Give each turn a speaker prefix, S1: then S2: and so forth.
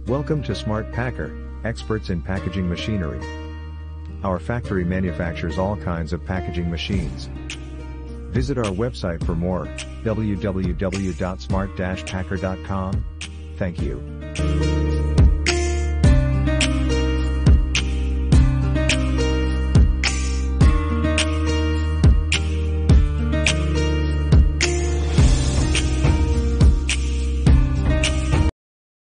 S1: Welcome to Smart Packer, experts in packaging machinery. Our factory manufactures all kinds of packaging machines. Visit our website for more, www.smart-packer.com. Thank you.